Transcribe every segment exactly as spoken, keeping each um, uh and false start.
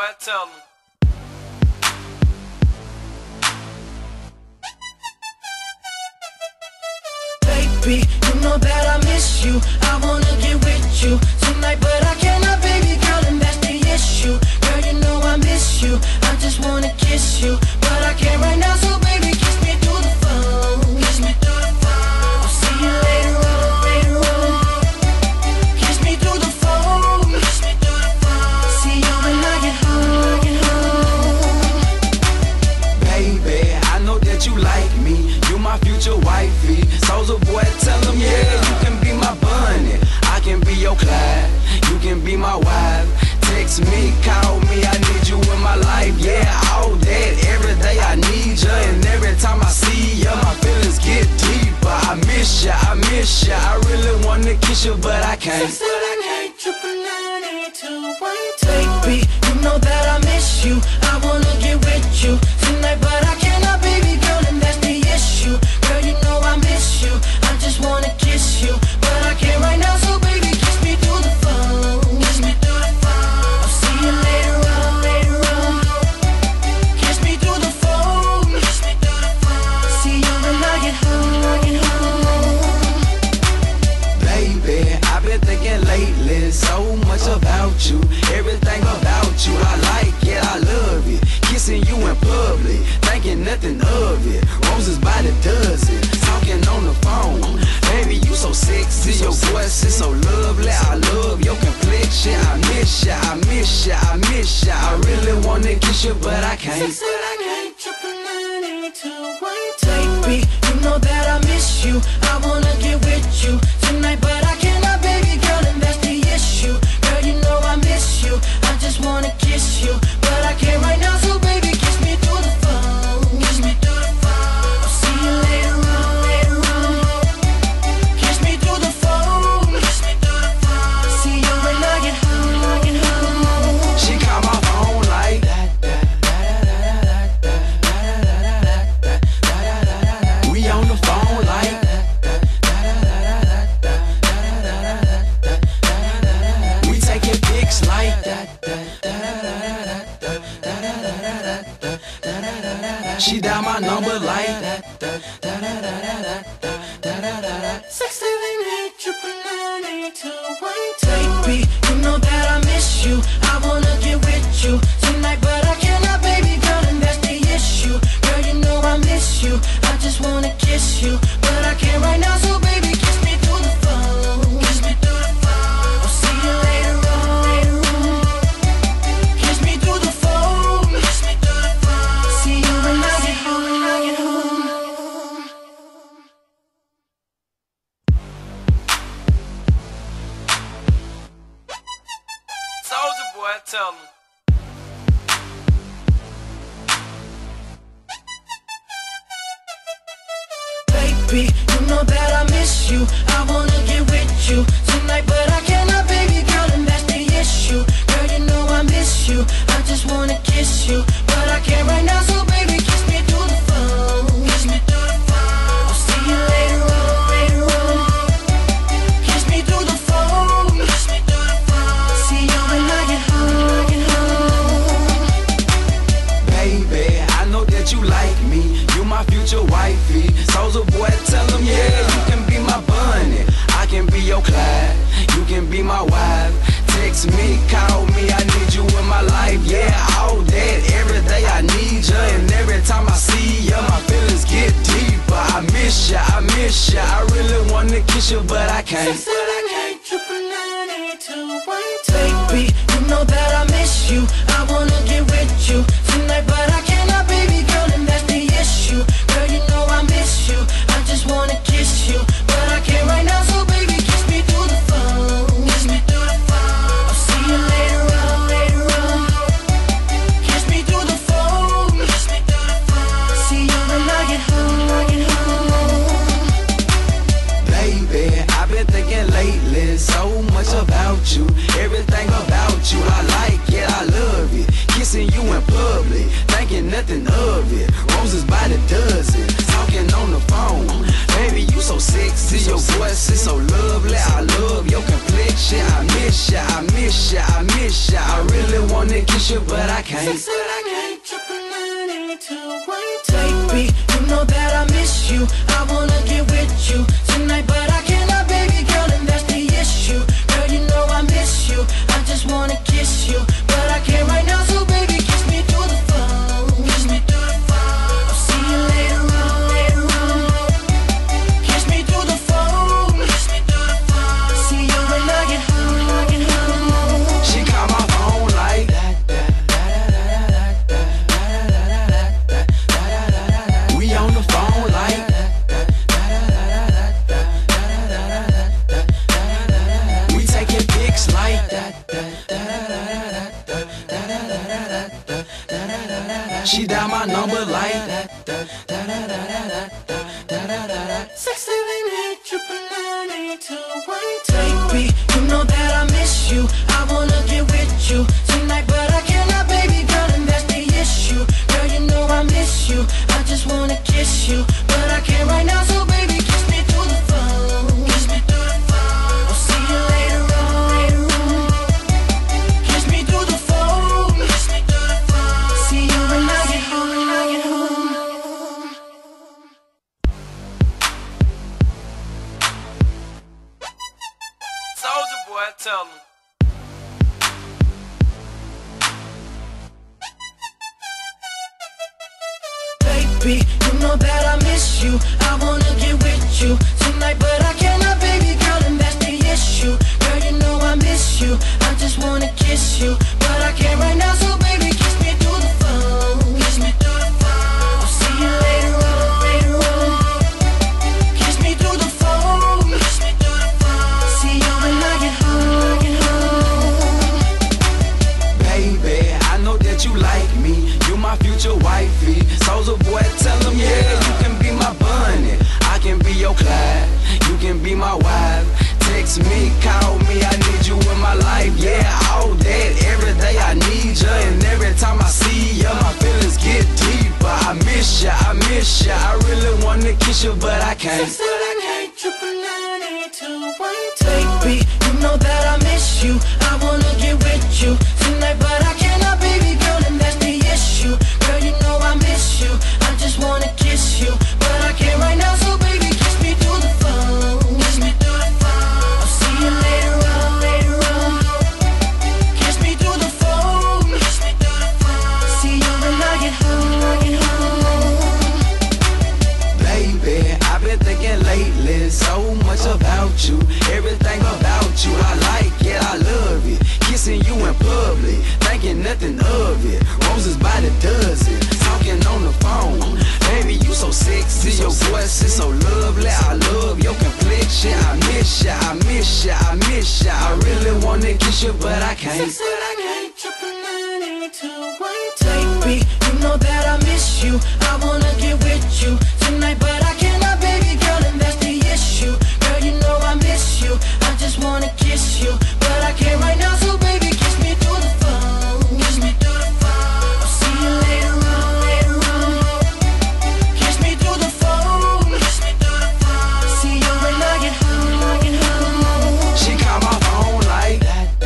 boy, tell him. Baby, you know that I miss you. I wanna get with you tonight, but I cannot, baby girl, and that's the issue. Girl, you know I miss you. I just wanna kiss you, but I can't right now, so baby, kiss me through the phone. Kiss me through the phone. I'll see you later on, later on. Kiss me through the phone. Kiss me through the phone. See you when I get home, get home. Baby, I know that you like me. You my future wifey. Soldier boy, tell him, yeah, you can be my bunny. I can be your Clyde. You can be my wife. Text me, call me, I need you in my life. Yeah, all that, every day I need you. And every time I see you, my feelings get deeper. I miss you, I miss you. I really wanna kiss you, but I can't. But I can't. Triple nine eight two one two. Baby, you know that I miss you. I wanna get with you tonight, but I cannot, baby girl, and that's the issue. Girl, you know I miss you. I just wanna kiss you, but I can't right now, so baby, kiss me through the phone. Kiss me through the phone. I'll see you later on, later on. Kiss me through the phone. Kiss me through the phone. See you when I get home, get home. Baby, I've been thinking lately so much about you. Everything about you, I like it, I love it. Kissing you in public, thinking nothing of it. Roses by the dozen, talking on the phone. Baby, you so sexy, your voice is so lovely. I love your complexion. I miss ya, I miss ya, I miss ya. I really wanna kiss you, but I can't. But I can't. Triple nine eight two one two. Baby, you know that I miss you. I wanna get with you tonight, but I cannot, baby girl, and that's the issue. Girl, you know I miss you. I just wanna kiss you, but I can't right now, so baby, kiss me through the phone. Kiss me through the phone. I'll see you later on, later on. Kiss me through the phone. Kiss me through the phone. See you when I get home, get home. She called my phone like that. We on the phone like we taking pics like that. She dial my number like that. Six seven eight triple nine eight two one two. Baby, you know that I miss you. I wanna get with you tonight, but I cannot, baby girl, and that's the issue. Girl, you know I miss you. I just wanna kiss you, but I can't right now, so baby, kiss me through the phone. Kiss me through the phone. I'll see you later on, later on. Kiss me through the phone. Kiss me through the phone. See you when I get home, when I get home. Soldier boy, tell him. Baby, you know that I miss you. I wanna get with you tonight, but I cannot, baby girl, and that's the issue. Girl, you know I miss you. I just wanna kiss you, but I can't right now, so baby, kiss me through the phone. Kiss me through the phone. I'll see you later on, later on. Kiss me through the phone. Kiss me through the phone. See you when I get home, get home. Baby, I know that you like me. You my future wifey. Soldier boy, tell him, yeah, you can be my bunny. I can be your Clyde. You can be my wife. Text me, call me, I need you in my life. Yeah, all that, every day I need you. And every time I see you, my feelings get deeper. I miss ya, I miss ya. I really wanna kiss you, but I can't. But I can't. Triple nine eight two one two. Baby, you know that I miss you. I wanna get with you tonight, but I cannot, baby girl, and that's the issue. Girl, you know I miss you. I just wanna kiss you, but I can't right now, so baby, kiss me through the phone. Kiss me through the phone. I'll see you later on, later on. Kiss me through the phone. Kiss me through the phone. See you when I get home, get home. Baby, I've been thinking lately so much about you. Everything about you, I like it, I love it. Kissing you in public, thinking nothing of it. Roses by the dozen, talking on the phone. Baby, you so sexy, your voice is so lovely. I love your complexion. I miss ya, I miss ya, I miss ya. I really wanna kiss kiss you, but I can't. Six, seven, eight, triple nine, eight, two, one. Baby, you know that I miss you. I wanna get with you tonight, but I cannot, baby girl, and that's the issue. Girl, you know I miss you. I just wanna kiss you, but I can't right now. So baby, kiss me through the phone. Kiss me through the phone. I'll see you later on. Later on. Kiss me through the phone. Kiss me through the phone. See you when I get home. I get home. She called my phone like that. We on the phone like we taking pics like that. She dial my number like Six, seven, eight, triple nine, eight, two, one. Baby, you know that I miss you. I wanna get with you tonight, but I cannot, baby girl, and that's the issue. Girl, you know I miss you. I just wanna kiss you, but I can't right now. So baby, kiss me through the phone. Kiss me through the phone. I'll see you later on. Later on. Kiss me through the phone. Kiss me through the phone. See you when I get home. When I get home. Soldier boy, tell him. Baby, you know that I miss you. I wanna get with you tonight, but I cannot, baby girl, and that's the issue. Girl, you know I miss you. I just wanna kiss you, but I can't right now. So baby, kiss me through the phone. Kiss me through the phone. I'll see you later on. Later on. Kiss me through the phone. Kiss me through the phone. See you when I get home. I get home. baby, I know that you like me. You my future wifey. Soldier boy, tell him, yeah, you can be my bunny. I can be your Clyde. You can be my wife. Text me, call me, I need you in my life. Yeah, all that, every day I need you. And every time I see you, my feelings get deeper. I miss you, I miss you. I really wanna kiss you, but I can't. Six, seven, eight, triple nine, eight, two, one. Baby, you know that I miss you. I wanna get with you tonight, but I cannot, baby girl, and that's the issue. Girl, you know I miss you. I just wanna kiss you, but I can't right now. So baby, kiss me through the phone. Kiss me through the phone. I'll see you later on. Later on. Kiss me through the phone. Kiss me through the phone. See you when I get home. I get home. Baby, I've been thinking lately so much about you. Everything about you, I like it, I love it. Kissing you in public, thinking nothing of it. Roses by the dozen, talking on the phone. Baby, you so sexy, your voice is so lovely. I love your complexion. I miss ya, I miss ya, I miss ya. I really wanna kiss you, but I can't. Six, seven, eight, triple nine, eight, two, one. Baby, you know that I miss you. I wanna get with you tonight, but I cannot, baby girl, and that's the issue. Girl, you know I miss you. I just wanna kiss you, but I can't right now. So baby, kiss me through the phone. Kiss me through the phone. I'll see you later on. Later on. Kiss me through the phone. Kiss me through the phone. See you when I get home. I get home. She called my phone like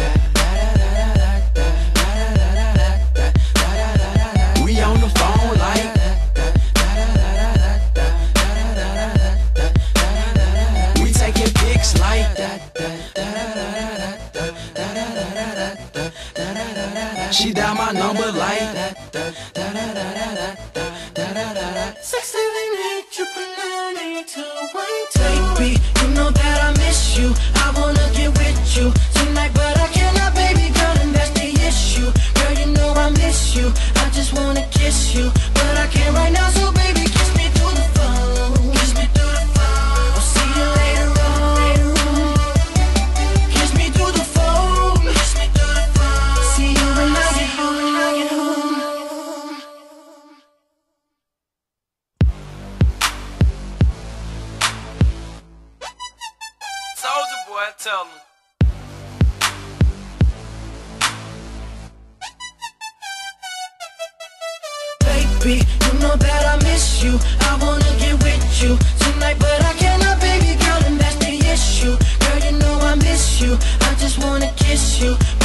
we on the phone like we taking pics like that. She dial my number like Six, seven, eight, triple nine, eight, two, one. Baby, you know that I miss you. I wanna get with you tonight, but I cannot, baby girl, and that's the issue. Girl, you know I miss you. I just wanna kiss you, but I can't right now. So baby, kiss me through the phone. Kiss me through the phone. I'll see you later on. Later on. Kiss me through the phone. Kiss me through the phone. See you when I get home. When I get home. Soldier boy, tell him. Baby, you know that I miss you. I wanna get with you tonight, but I cannot, baby girl, and that's the issue. Girl, you know I miss you. I just wanna kiss you,